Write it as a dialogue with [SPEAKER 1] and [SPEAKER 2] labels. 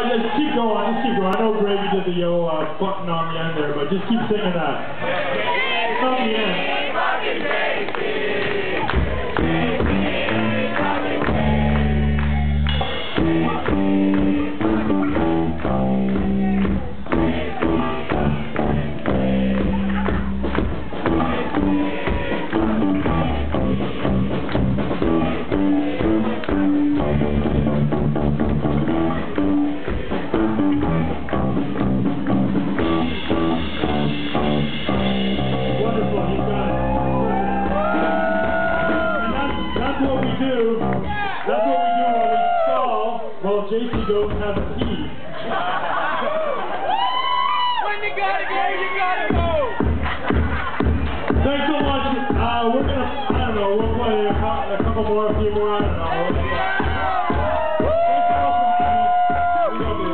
[SPEAKER 1] just keep going, just keep going. I know Greg did the button on the end there, but just keep singing that. From the end. That's what we do while we stall, while Jayce goes and has a pee.
[SPEAKER 2] When you gotta go, you gotta go!
[SPEAKER 1] Thanks so much. We're gonna, I don't know, we'll play a couple more, a few more, I don't know. Thanks so much for having us. We love you.